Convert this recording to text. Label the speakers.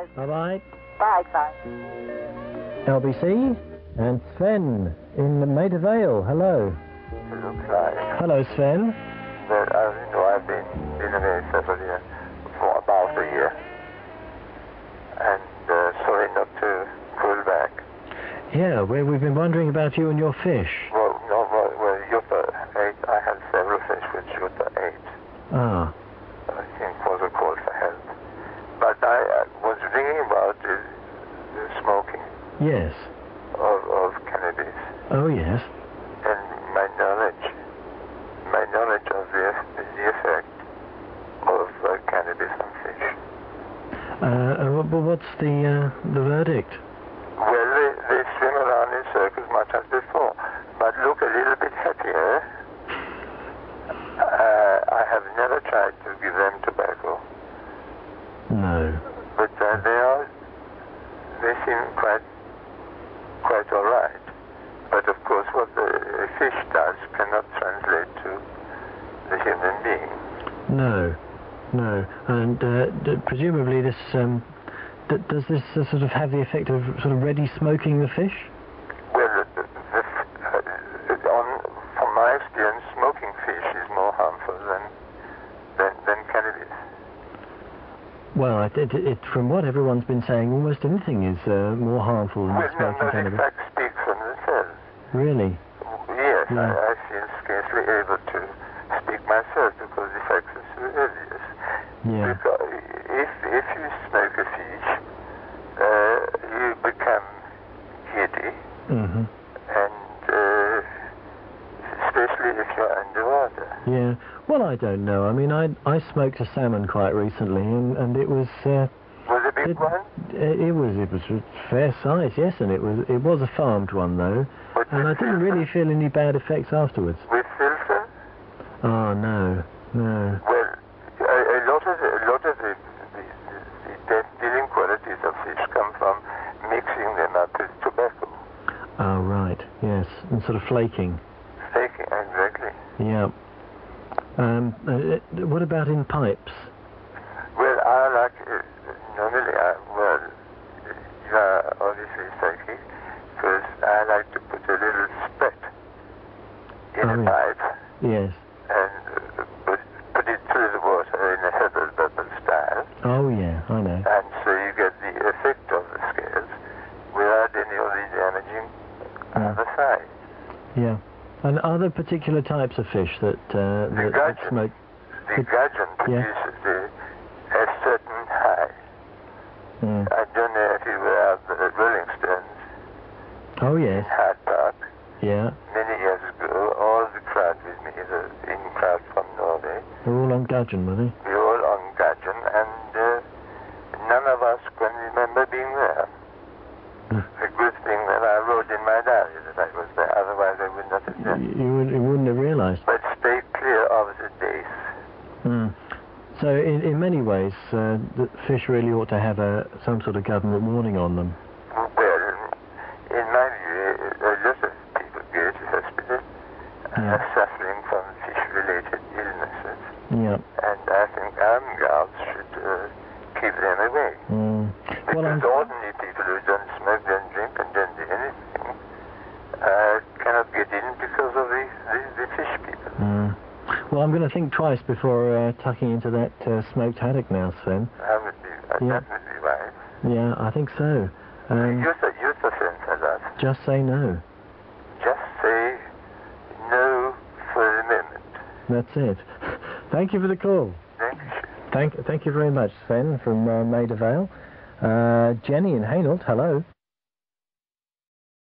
Speaker 1: Bye.
Speaker 2: Bye-bye.
Speaker 1: Bye, bye.
Speaker 2: LBC and Sven in Maida Vale. Hello.
Speaker 3: Hello, Clive.
Speaker 2: Hello, Sven.
Speaker 3: Well, I've been in America for about a year. And sorry not to pull back.
Speaker 2: Yeah, we've been wondering about you and your fish.
Speaker 3: Well, no, well, Yucca 8, I had several fish with Yucca 8.
Speaker 2: Ah.
Speaker 3: I think was a call for help. But I was thinking about the smoking
Speaker 2: Yes.
Speaker 3: of cannabis.
Speaker 2: Oh, yes.
Speaker 3: And my knowledge of the effect of cannabis on fish.
Speaker 2: But what's the verdict?
Speaker 3: Well, they swim around in circles much as before, but look a little bit happier. I have never tried to give them tobacco.
Speaker 2: No.
Speaker 3: But they seem quite all right. But of course, what the fish does cannot translate to the human being.
Speaker 2: No. No. And presumably this, does this sort of have the effect of sort of ready smoking the fish?
Speaker 3: Well, from my experience, smoking fish is more harmful than cannabis.
Speaker 2: Well, from what everyone's been saying, almost anything is more harmful than smoking cannabis.
Speaker 3: The facts speak for themselves.
Speaker 2: Really?
Speaker 3: Yes,
Speaker 2: Yeah.
Speaker 3: I feel scarcely able to speak myself because the facts are so obvious.
Speaker 2: Yeah.
Speaker 3: Because if you smoke a fish, you become giddy,
Speaker 2: Mm-hmm.
Speaker 3: and especially if you're underwater.
Speaker 2: Yeah. Well, I don't know. I mean, I smoked a salmon quite recently, and it was.
Speaker 3: Was it a big one?
Speaker 2: It was a fair size, yes, and it was a farmed one though,
Speaker 3: But
Speaker 2: and I
Speaker 3: with
Speaker 2: didn't really feel any bad effects afterwards.
Speaker 3: With filter?
Speaker 2: Oh no.
Speaker 3: Well, a lot of the death-dealing qualities of fish come from mixing them up with tobacco.
Speaker 2: Oh right. Yes, and sort of flaking.
Speaker 3: Flaking, exactly.
Speaker 2: Yeah. What about in pipes?
Speaker 3: Well, I like, normally, you are obviously psychic, because I like to put a little spit in a pipe
Speaker 2: Yes.
Speaker 3: and put it through the water in a hubble bubble style.
Speaker 2: Oh yeah, I know.
Speaker 3: And so you get the effect of the scales without any of the damaging other side.
Speaker 2: Yeah. And are there particular types of fish that smoke?
Speaker 3: The gudgeon produces a certain high.
Speaker 2: Mm.
Speaker 3: I don't know if you were out at Rolling Stones
Speaker 2: Oh
Speaker 3: in
Speaker 2: yes.
Speaker 3: Hyde Park
Speaker 2: Yeah.
Speaker 3: many years ago. All the crowd with me, the in crowd from Norway,
Speaker 2: They're all on gudgeon, were they?
Speaker 3: we were all on gudgeon, and none of us can remember being there. A good thing that I wrote in my diary that I was there, otherwise I would not have done.
Speaker 2: You wouldn't have realised.
Speaker 3: But stay clear of the base.
Speaker 2: Mm. So in many ways, the fish really ought to have some sort of government warning on them.
Speaker 3: Well, in my view, a lot of people go to hospital suffering from fish-related illnesses.
Speaker 2: Yeah.
Speaker 3: And I think armed guards should keep them away.
Speaker 2: Mm.
Speaker 3: Because ordinary people who don't smoke, don't drink, and don't do anything cannot get in because of the fish people.
Speaker 2: Mm. Well, I'm going to think twice before tucking into that smoked haddock now, Sven.
Speaker 3: That would be wise.
Speaker 2: Yeah, I think so.
Speaker 3: Use a sense of that.
Speaker 2: Just say no.
Speaker 3: Just say no for the moment.
Speaker 2: That's it. Thank you for the call.
Speaker 3: Thank you.
Speaker 2: Thank you very much, Sven from Maida Vale. Jenny in Hainault, hello.